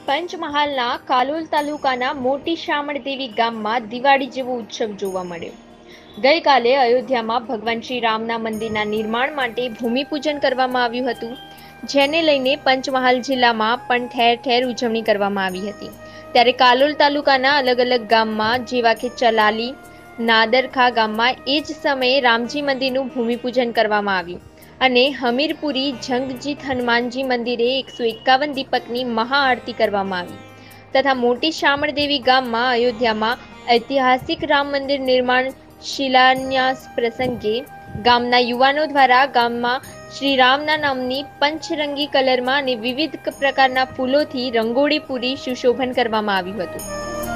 પંચમહાલના કાલોલ તાલુકાના મોટી શામળદેવી ગામમાં દિવાળી જેવો ઉત્સવ જોવા મળ્યો. ગઈકાલે અયોધ્યામાં ભગવાન શ્રી રામના મંદિરના નિર્માણ માટે ભૂમિપૂજન કરવામાં આવ્યું હતું, જેને લઈને પંચમહાલ જિલ્લામાં પણ ઠેર ઠેર ઉજવણી કરવામાં આવી હતી. ત્યારે કાલોલ તાલુકાના અલગ અલગ ગામમાં જેવા કે ચલાલી, નાદરખા ગામમાં એ જ સમયે રામજી મંદિરનું ભૂમિપૂજન કરવામાં આવ્યું અને હમીરપુરી જંગજીત હનુમાનજી મંદિરે 151 દીપકની મહાઆરતી કરવામાં આવી તથા મોટી શામળદેવી ગામમાં અયોધ્યામાં ઐતિહાસિક રામ મંદિર નિર્માણ શિલાન્યાસ પ્રસંગે ગામના યુવાનો દ્વારા ગામમાં શ્રી રામના નામની પંચરંગી કલરમાં અને વિવિધ પ્રકારના ફૂલોથી રંગોળી પૂરી સુશોભન કરવામાં આવ્યું હતું.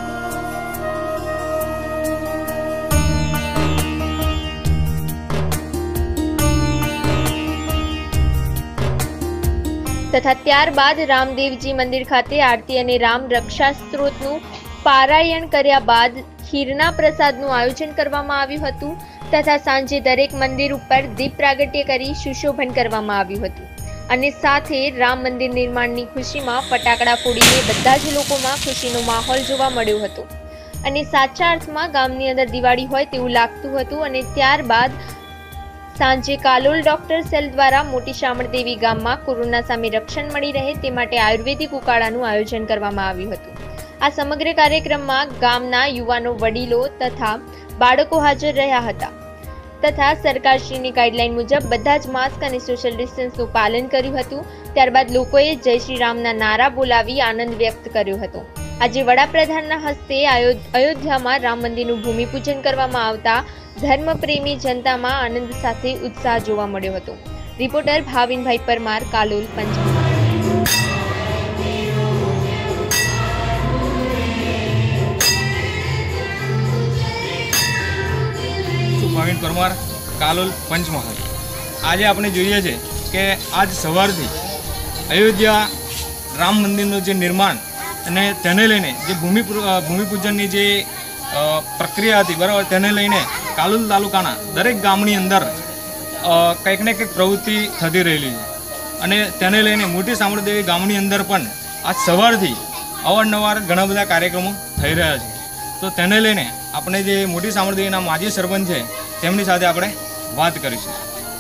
તથા ત્યારબાદ રામદેવજી મંદિર ખાતે આરતી અને રામ રક્ષા સ્ત્રોતનું પારાયણ કર્યા બાદ ખીરના પ્રસાદનું આયોજન કરવામાં આવ્યું હતું તથા સાંજે દરેક મંદિર ઉપર દીપ પ્રાગટ્ય કરી સુશોભન કરવામાં આવ્યું હતું અને સાથે રામ મંદિર નિર્માણની ખુશીમાં ફટાકડા ફોડીને બધા જ લોકોમાં ખુશીનો માહોલ જોવા મળ્યો હતો અને સાચા અર્થમાં ગામની અંદર દિવાળી હોય તેવું લાગતું હતું. અને ત્યારબાદ સાંજે કાલોલ ડોક્ટર સેલ દ્વારા મોટી શામળદેવી ગામમાં કોરોના સામે રક્ષણ મળી રહે તે માટે આયુર્વેદિક ઉકાળાનું આયોજન કરવામાં આવ્યું હતું. આ સમગ્ર કાર્યક્રમમાં ગામના યુવાનો, વડીલો તથા બાળકો હાજર રહ્યા હતા તથા સરકારશ્રીની ગાઈડલાઈન મુજબ બધા જ માસ્ક અને સોશિયલ ડિસ્ટન્સનું પાલન કર્યું હતું. ત્યારબાદ લોકોએ જય શ્રી રામના નારા બોલાવી આનંદ વ્યક્ત કર્યો હતો. આજે વડાપ્રધાનના હસ્તે અયોધ્યામાં રામ મંદિરનું ભૂમિપૂજન કરવામાં આવતા ધર્મપ્રેમી જનતામાં આનંદ સાથે ઉત્સાહ જોવા મળ્યો હતો. રિપોર્ટર ભાવિનભાઈ પરમાર, કાલોલ, પંચમહાલ. ભાવિન પરમાર, કાલોલ, પંચમહાલ. આજે આપણે જોઈએ છે કે આજ સવારથી અયોધ્યા રામ મંદિરનું જે નિર્માણ અને તેને લઈને જે ભૂમિપૂજનની જે પ્રક્રિયા હતી, બરાબર, તેને લઈને કાલોલ તાલુકાના દરેક ગામની અંદર કંઈક ને કંઈક પ્રવૃત્તિ થતી રહેલી છે અને તેને લઈને મોટી શામળદેવી ગામની અંદર પણ આજ સવારથી અવારનવાર ઘણા બધા કાર્યક્રમો થઈ રહ્યા છે. તો તેને લઈને આપણે જે મોટી શામળદેવીના માજી સરપંચ છે તેમની સાથે આપણે વાત કરીશું.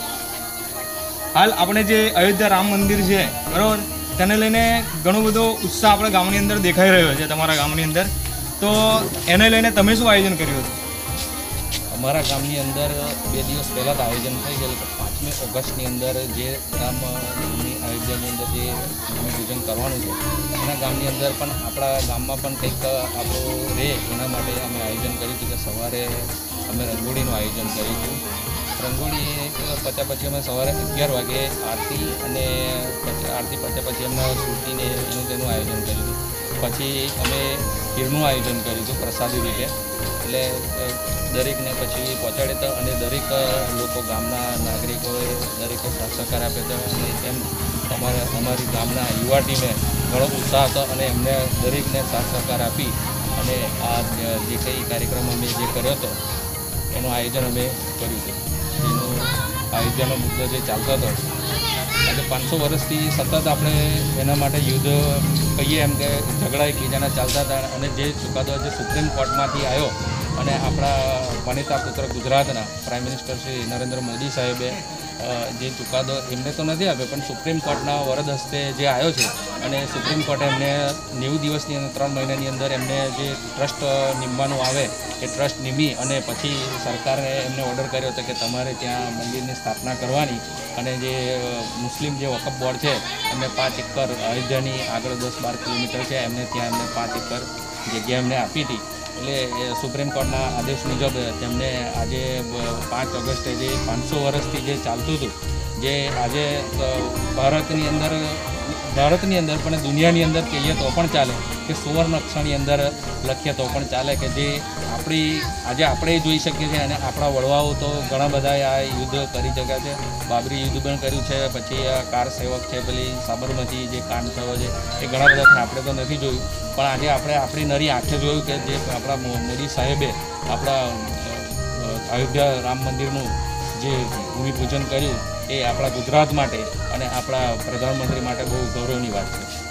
હાલ આપણે જે અયોધ્યા રામ મંદિર છે, બરાબર, તેને લઈને ઘણો બધો ઉત્સાહ આપણા ગામની અંદર દેખાઈ રહ્યો છે, તમારા ગામની અંદર. તો એને લઈને તમે શું આયોજન કર્યું હતું? અમારા ગામની અંદર 2 દિવસ પહેલાં તો આયોજન થઈ ગયેલું. 5મી ઓગસ્ટની અંદર જે રામની અયોધ્યાની અંદર જે ભૂમિપૂજન કરવાનું છે એના ગામની અંદર પણ આપણા ગામમાં પણ કંઈક આપણું રહે એના માટે અમે આયોજન કર્યું હતું કે સવારે અમે રંગોળીનું આયોજન કર્યું હતું. રંગોળી પત્યા પછી અમે સવારે 11 વાગે આરતી અને પછી આરતી પત્યા પછી અમને સુરતીને એનું તેનું આયોજન કર્યું હતું. પછી અમે ખીરનું આયોજન કર્યું હતું પ્રસાદી રીતે, એટલે દરેકને પછી પહોંચાડે તો અને દરેક લોકો, ગામના નાગરિકોએ દરેકે સાથ સહકાર આપ્યો હતો અને તેમ અમારી ગામના યુવા ટીમે ઘણો ઉત્સાહ હતો અને એમને દરેકને સાથ સહકાર આપી અને આ જે કંઈ કાર્યક્રમ અમે જે કર્યો હતો એનું આયોજન અમે કર્યું હતું. જેનું અયોધ્યાનો મુદ્દો જે ચાલતો હતો આજે 500 વર્ષથી સતત આપણે એના માટે યુદ્ધ કહીએ એમ કે ઝઘડા એકબીજાના ચાલતા હતા અને જે ચુકાદો જે સુપ્રીમ કોર્ટમાંથી આવ્યો અને આપણા વનિતા પુત્ર ગુજરાતના પ્રાઇમ મિનિસ્ટર શ્રી નરેન્દ્ર મોદી સાહેબે જે ચુકાદો એમને તો નથી આપ્યો પણ સુપ્રીમ કોર્ટના વરદ હસ્તે જે આવ્યો છે અને સુપ્રીમ કોર્ટે એમને 90 દિવસની અંદર 3 મહિનાની અંદર એમને જે ટ્રસ્ટ નીમવાનું આવે એ ટ્રસ્ટ નીમી અને પછી સરકારે એમને ઓર્ડર કર્યો હતો કે તમારે ત્યાં મંદિરની સ્થાપના કરવાની અને જે મુસ્લિમ જે વકફ બોર્ડ છે એમને 5 એકર અયોધ્યાની આગળ 10-12 કિલોમીટર છે એમને ત્યાં એમને 5 એકર જગ્યા એમને આપી હતી. એટલે સુપ્રીમ કોર્ટના આદેશ મુજબ તેમને આજે 5 ઓગસ્ટે જે 500 વર્ષથી જે ચાલતું હતું, જે આજે ભારતની અંદર પણ દુનિયાની અંદર કહીએ તો પણ ચાલે કે સુવર્ણ અક્ષરની અંદર લખીએ તો પણ ચાલે કે જે આજે આપણે જોઈ શકીએ છીએ અને આપણા વડવાઓ તો ઘણા બધા આ યુદ્ધ કરી ચૂક્યા છે. બાબરી યુદ્ધ પણ કર્યું છે, પછી આ કાર સેવક છે, પેલી સાબરમતી જે કાંડ થયો છે એ ઘણા બધા આપણે તો નથી જોયું પણ આજે આપણે આપણી નરી આંખે જોયું કે જે આપણા મોદી સાહેબે આપણા અયોધ્યા રામ મંદિરનું જે ભૂમિપૂજન કર્યું એ આપણા ગુજરાત માટે અને આપણા પ્રધાનમંત્રી માટે બહુ ગૌરવની વાત છે.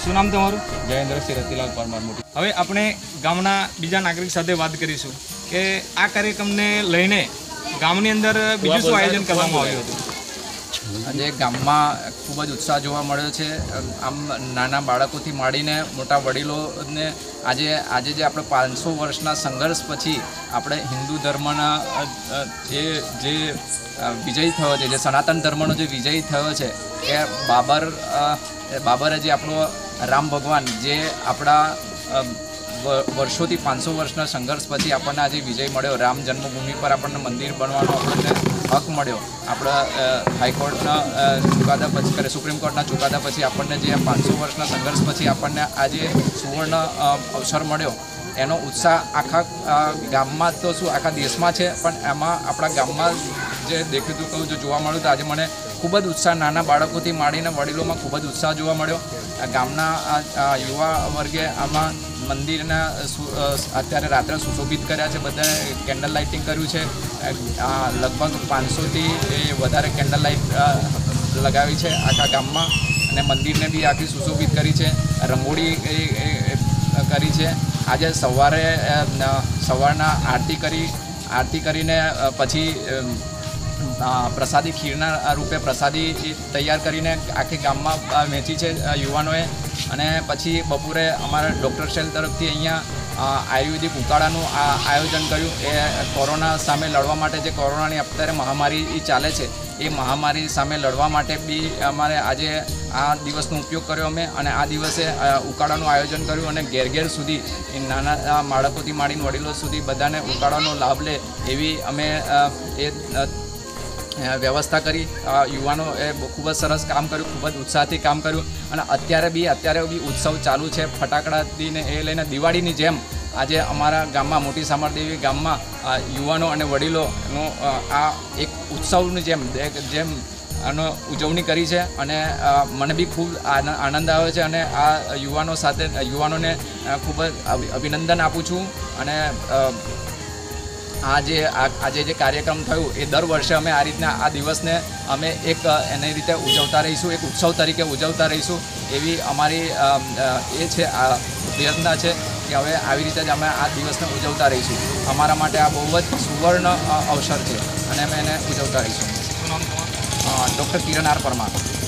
શું નામ તમારું? જયેન્દ્રસિંહ રતિલાલ પરમાર મોટી. હવે આપણે ગામના બીજા નાગરિક સાથે વાત કરીશું કે આ કાર્યક્રમને લઈને ગામની અંદર બીજું શું આયોજન કરવામાં આવ્યું હતું? આજે ગામમાં ખૂબ જ ઉત્સાહ જોવા મળ્યો છે. આમ નાના બાળકોથી માંડીને મોટા વડીલોને આજે જે આપણે 500 વર્ષના સંઘર્ષ પછી આપણે હિન્દુ ધર્મના જે વિજય થયો છે, જે સનાતન ધર્મનો જે વિજય થયો છે, કે બાબરે જે આપણો રામ ભગવાન જે આપણા વર્ષોથી 500 વર્ષના સંઘર્ષ પછી આપણને આજે વિજય મળ્યો, રામ જન્મભૂમિ પર આપણને મંદિર બનવાનો આપણને હક મળ્યો. આપણા હાઈકોર્ટના ચુકાદા પછી, સુપ્રીમ કોર્ટના ચુકાદા પછી આપણને જે 500 વર્ષના સંઘર્ષ પછી આપણને આજે સુવર્ણ અવસર મળ્યો, એનો ઉત્સાહ આખા ગામમાં તો શું આખા દેશમાં છે, પણ એમાં આપણા ગામમાં જે દેખીતું કહું જો જોવા મળ્યું તો આજે મને ખૂબ જ ઉત્સાહ, નાના બાળકોથી માંડીને વડીલોમાં ખૂબ જ ઉત્સાહ જોવા મળ્યો. ગામના યુવા વર્ગે આમાં મંદિરના અત્યારે રાત્રે સુશોભિત કર્યા છે, બધાએ કેન્ડલ લાઇટિંગ કર્યું છે. લગભગ 500થી વધારે કેન્ડલ લાઇટ લગાવી છે આખા ગામમાં, અને મંદિરને બી આખી સુશોભિત કરી છે, રંગોળી કરી છે. આજે સવારના આરતી કરીને પછી પ્રસાદી, ખીરના રૂપે પ્રસાદી તૈયાર કરીને આખી ગામમાં વહેંચી છે યુવાનોએ. અને પછી બપોરે અમારા ડૉક્ટર સેલ તરફથી અહીંયા આયુર્વેદિક ઉકાળાનું આયોજન કર્યું. એ કોરોના સામે લડવા માટે, જે કોરોનાની અત્યારે મહામારી ચાલે છે, એ મહામારી સામે લડવા માટે બી અમારે આજે આ દિવસનો ઉપયોગ કર્યો અમે, અને આ દિવસે ઉકાળાનું આયોજન કર્યું, અને ઘેર ઘેર સુધી નાના બાળકોથી માંડીને વડીલો સુધી બધાને ઉકાળાનો લાભ લે એવી અમે વ્યવસ્થા કરી. યુવાનો એ ખૂબ જ સરસ કામ કર્યું, ખૂબ જ ઉત્સાહથી કામ કર્યું. અને અત્યારે બી ઉત્સવ ચાલુ છે. ફટાકડાથીને એ લઈને દિવાળીની જેમ આજે અમારા ગામમાં, મોટી સામરદેવી ગામમાં યુવાનો અને વડીલોનો આ એક ઉત્સવની જેમ આનો ઉજવણી કરી છે. અને મને બી ખૂબ આનંદ આવે છે, અને આ યુવાનોને ખૂબ જ અભિનંદન આપું છું. અને આજે જે કાર્યક્રમ થયું એ દર વર્ષે અમે આ રીતના આ દિવસને અમે એની રીતે ઉજવતા રહીશું, એક ઉત્સવ તરીકે ઉજવતા રહીશું, એવી અમારી એ છે, આ પ્રયત્ન છે કે હવે આવી રીતે જ અમે આ દિવસને ઉજવતા રહીશું. અમારા માટે આ બહુ જ સુવર્ણ અવસર છે, અને અમે એને ઉજવતા રહીશું. Doctor Kiran R Parmar.